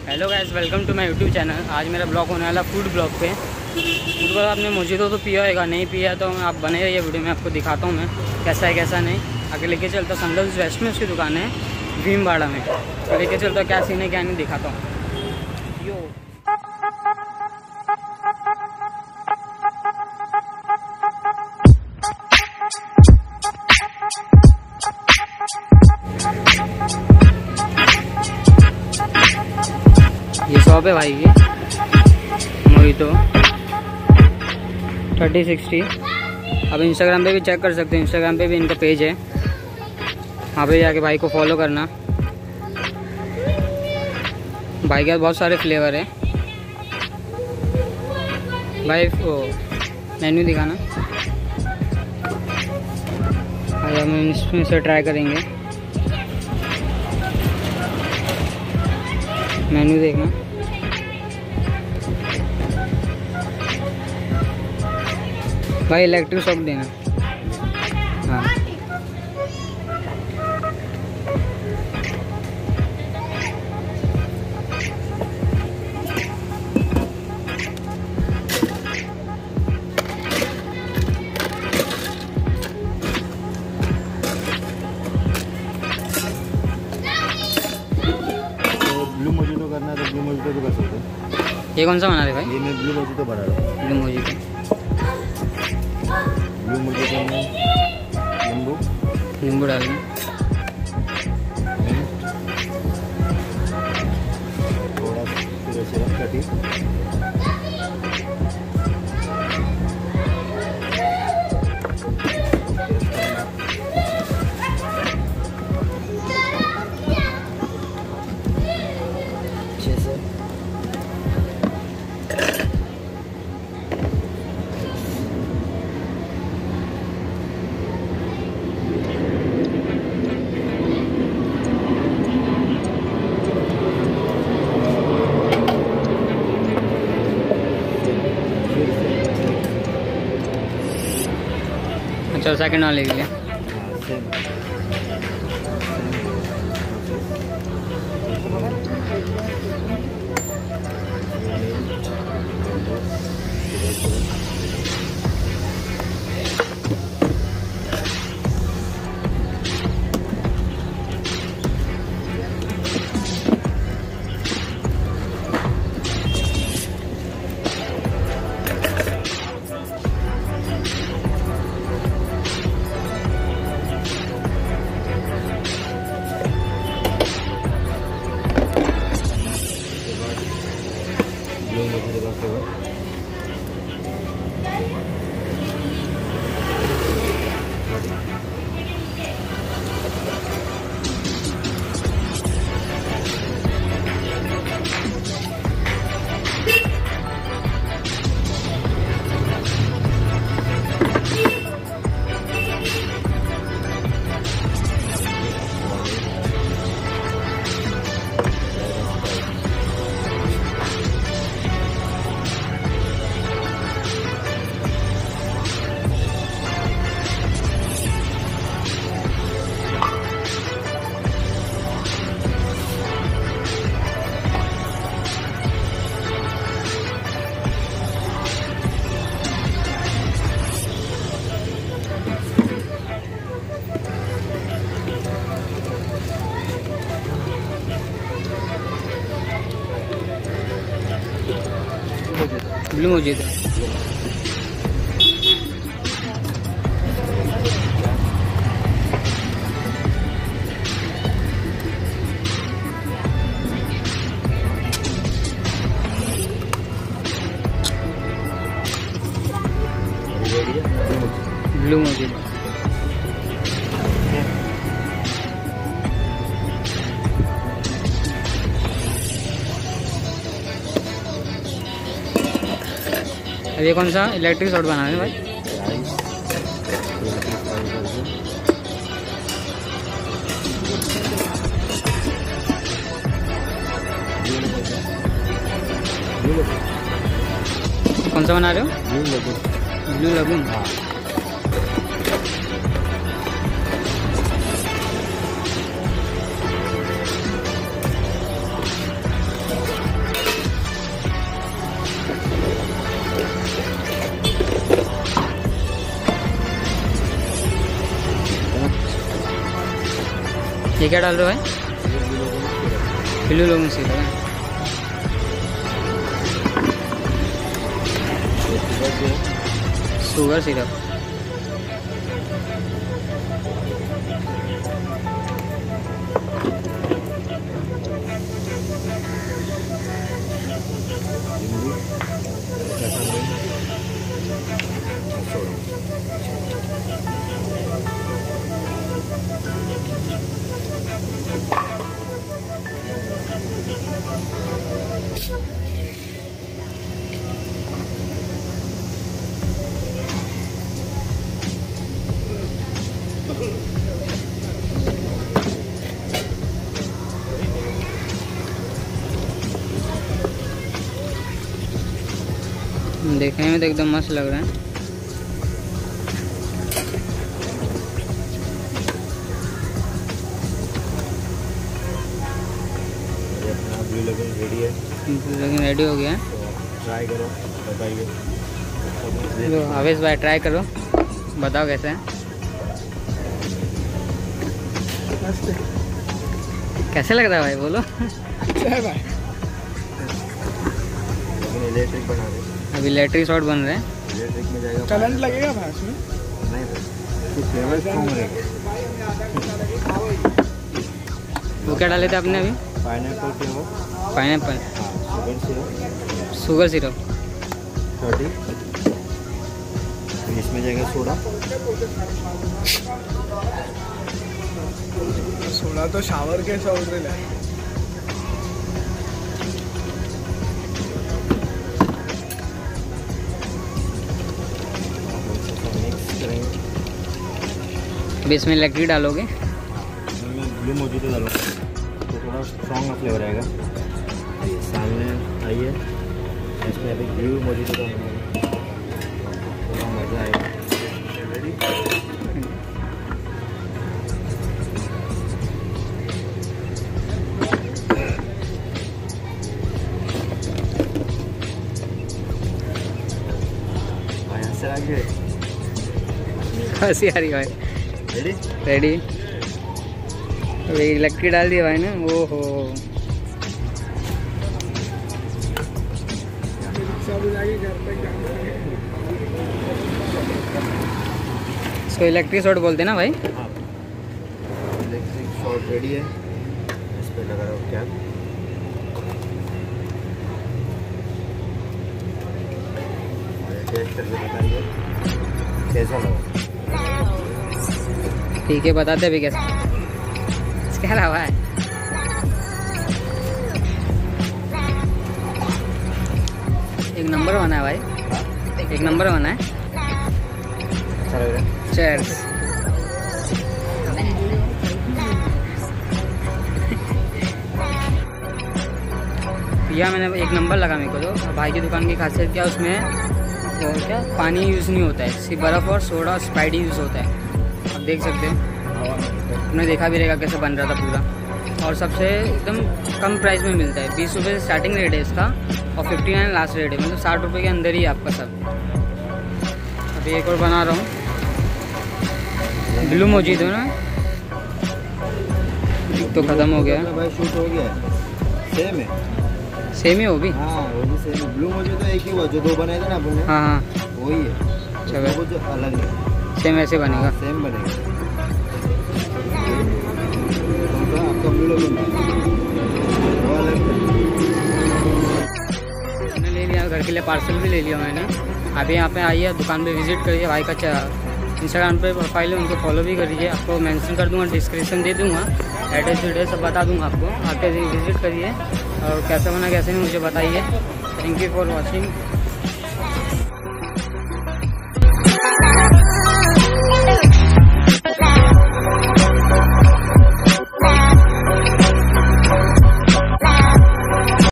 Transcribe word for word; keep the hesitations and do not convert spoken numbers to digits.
Hello guys, welcome to my YouTube channel. आज मेरा blog होने वाला फूड ब्लॉग पे। फूड ब्लॉग आपने मोजितो तो पिया होगा, नहीं पिया तो आप बने रहिए वीडियो में, आपको दिखाता हूँ मैं कैसा है कैसा नहीं। आगे लेके चलता संगल्स वेस्ट में उसकी दुकान है भीमबाड़ा में, तो लेके चलता क्या सीन है क्या नहीं दिखाता हूँ। यो ये शॉप है भाई की मोहितो थर्टी सिक्सटी। अब इंस्टाग्राम पे भी चेक कर सकते हैं, इंस्टाग्राम पे भी इनका पेज है, वहाँ पे जाके भाई को फॉलो करना। भाई के बहुत सारे फ्लेवर है भाई, वो मेन्यू दिखाना। आज हम इसमें से ट्राई करेंगे, मेन्यू देखना। भाई इलेक्ट्रिक शॉक देना। हाँ ब्लू मोजितो करना है तो ब्लू मोजितो भी कर सकते हैं। ये कौन सा बना रहे भाई? ये मैं ब्लू मोजितो बना रहा हूँ। ब्लू मोजितो ब्लू मोजितो में नींबू नींबू डाल दें, थोड़ा सा सिरप कटी, अच्छे से अच्छा सेकंड वाले के लिए। ब्लू मोजितो का flavour blue mojito blue mojito अब ये कौन सा इलेक्ट्रिक शॉट बना है भाई? कौन सा बना रहे हो? Blue lagoon. Blue lagoon. हाँ ये क्या डाल रहे हो भाई? ब्लू लोगोन सिरप है। Sugar syrup. देखने में तो एकदम मस्त लग रहा है। ब्लू लेगन रेडी है। ब्लू लेगन रेडी हो गया है। ट्राई करो, बताइए। तो आवेश भाई ट्राई करो, बताओ कैसे है। कैसे लग रहा है भाई, बोलो। अच्छा है भाई। इलेक्ट्रिक बना रहे, अभी इलेक्ट्रिक शॉट बन रहे हैं। इलेक्ट्रिक में जाएगा, करंट लगेगा भाई उसमें? नहीं भाई, कुछ फ्लेवर स्ट्रॉन्ग रहेगा। वो क्या डाले थे आपने अभी? Pineapple flavour. Pineapple. Sugar syrup. Sugar syrup thirty. इसमें जाएगा सोडा। सोडा तो शावर के साउंड है। अभी इसमें इलेक्ट्रिक डालोगे? ब्लू मोजितो डालो तो थोड़ा स्ट्रॉन्ग फ्लेवर आएगा। सामने आइए, इसमें अभी ब्लू मोजितो डालूंगा, थोड़ा मज़ा आएगा। रेडी? यहाँ से आगे हंसी आ रही भाई। रेडी? रेडी। अभी इलेक्ट्रिक डाल दिया भाई ने। ओहो, इसको इलेक्ट्रिक शॉट बोलते हैं ना भाई? हाँ, इलेक्ट्रिक शॉट रेडी है। इस पे लगा रहा हूँ कैप। टेस्ट करके बताइए कैसा लगा। ठीक है, बताते अभी कैसे क्या रहा है। एक नंबर बना है भाई, एक नंबर बना है। अच्छा लग रहा है। चीयर्स। भैया मैंने एक नंबर लगा मेरे को। तो भाई की दुकान की खासियत क्या, उसमें वो क्या पानी यूज़ नहीं होता है, सिर्फ बर्फ़ और सोडा और स्प्राइट यूज़ होता है। आप देख सकते हो, आपने देखा भी रहेगा कैसे बन रहा था पूरा। और सबसे एकदम कम प्राइस में मिलता है। बीस रुपये से स्टार्टिंग रेट है इसका और फिफ्टी नाइन लास्ट रेट है, मतलब साठ रुपये के अंदर ही आपका सब। अभी एक और बना रहा हूँ, ब्लू मोजितो ना। तो ख़त्म हो गया भाई, शूट हो गया। सेम है, सेम ही हो भी। हाँ वो भी सेम है। ब्लू मोजितो एक ही हुआ, जो दो बनाए थे ना आपने। हाँ हाँ, वही है, चलो कुछ अलग है। सेम ऐसे बनेगा। सेम बनेगा। आपका ब्लू लेगन वो अलग है। मैंने ले लिया घर के लिए, पार्सल भी ले लिया मैंने। अभी यहाँ पे आइए, दुकान पे विजिट करिए। भाई का इंस्टाग्राम पे प्रोफाइल है, उनको फॉलो भी करिए। आपको मेंशन कर दूंगा, डिस्क्रिप्शन दे दूंगा, एड्रेस वेड्रेस सब बता दूंगा आपको। आके विजिट करिए और कैसा बना कैसे नहीं मुझे बताइए। Thank you for watching.